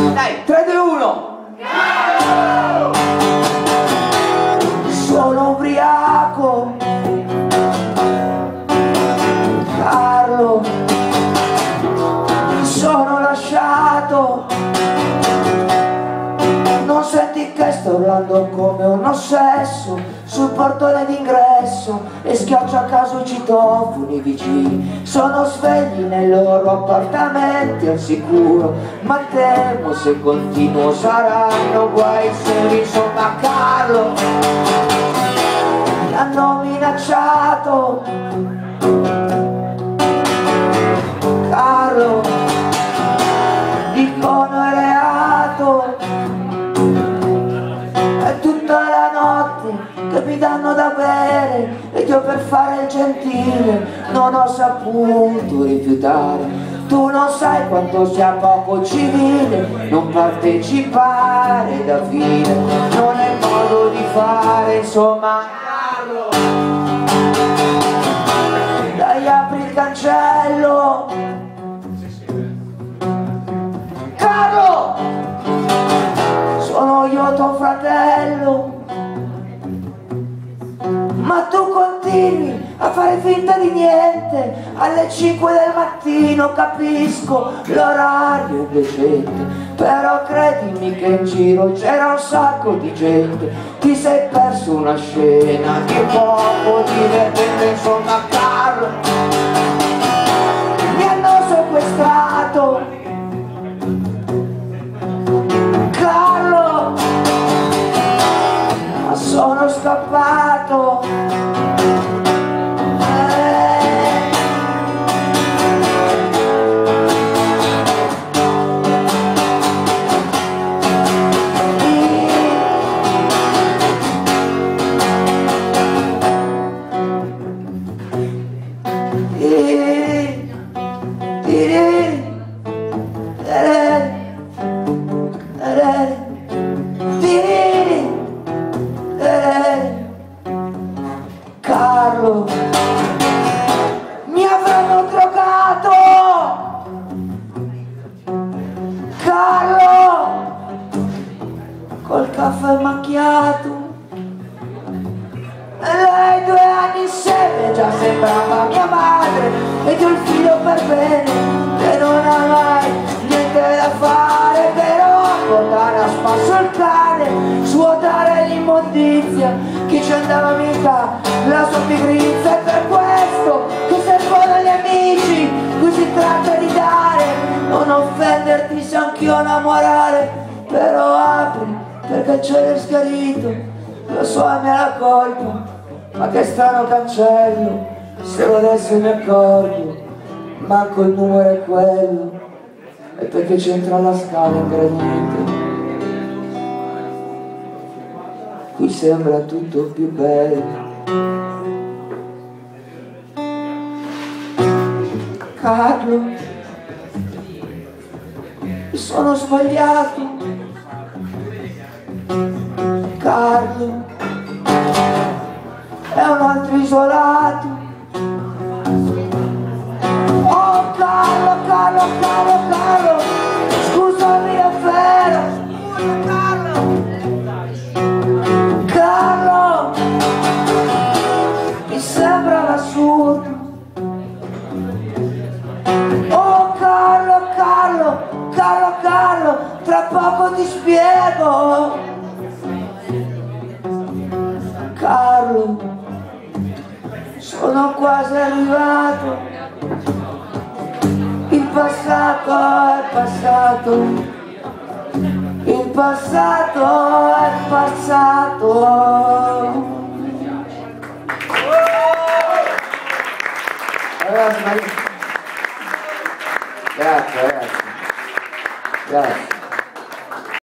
Dai, 3, 2, 1. Sono ubriaco, Carlo, mi sono lasciato. Non senti che sto urlando come un ossesso sul portone d'ingresso e schiaccio a caso i citofoni vicini. Sono svegli nei loro appartamenti al sicuro, ma temo se continuo saranno guai seri. Insomma, Carlo, mi hanno minacciato. Carlo, dicono è reato. È tutta la notte che mi danno da bere ed io per fare il gentile non ho saputo rifiutare. Tu non sai quanto sia poco civile non partecipare da fine, non è modo di fare. Insomma, Carlo, dai, apri il cancello. Carlo, sono io tuo fratello, ma tu continui a fare finta di niente. Alle 5 del mattino capisco l'orario è indecente, però credimi che in giro c'era un sacco di gente. Ti sei perso una scena che poco divertente. Insomma, Carlo, mi hanno sequestrato. Carlo, ma sono scappato. Carlo, mi avranno drogato. Carlo, col caffè macchiato. E lei 2 anni insieme già sembrava mia madre, ed io il filo per bene che non ha mai niente da fare, però portare a spasso il cane, svuotare l'immondizia, chi ci andava mica la sua pigrizia. È per questo che servono gli amici, qui si tratta di dare, non offenderti se anch'io ho una morale, però apri perché il cielo è schiarito, lo so è mia la colpa, ma che strano cancello, se adesso mi accorgo, manco il numero è quello, e perché c'entra la scala in granito, qui sembra tutto più bello. Carlo, mi sono sbagliato. Carlo, è un altro isolato. Oh Carlo, Carlo, Carlo, Carlo, scusami davvero. Carlo, mi sembra l'assurdo. Oh Carlo, Carlo, Carlo, Carlo, tra poco ti spiego. Carlo, sono quasi arrivato. Il passato è passato. Il passato è passato. Grazie ragazzi. Grazie.